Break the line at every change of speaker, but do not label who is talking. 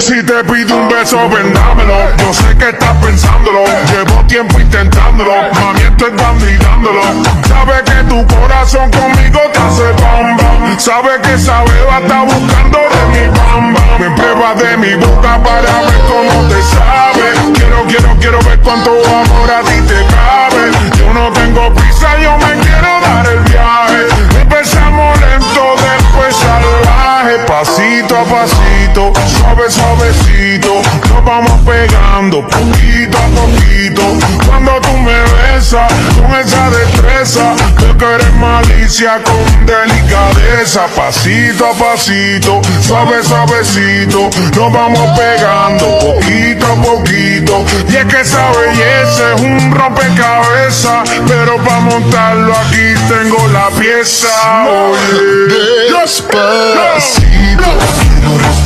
Si te pido un beso, vendámelo. Yo sé que estás pensándolo. Llevo tiempo intentándolo. Mami, estoy dándolo. Sabes que tu corazón conmigo te hace bam bam. Sabes que esa beba está buscando de mi bam bam. Me pruebas de mi boca para ver cómo te sabe. Quiero ver cuánto amor a ti te cabe. Yo no tengo prisa, yo me quiero dar el viaje. Empezamos lento, después salvaje. Pasito a pasito, suavecito, nos vamos pegando poquito a poquito. Cuando tú me besas con esa destreza, tú que eres malicia con delicadeza. Pasito a pasito, suavecito, nos vamos pegando poquito a poquito. Y es que esa belleza es un rompecabezas, pero para montarlo aquí tengo la pieza. Oye,
despacito, quiero respirar.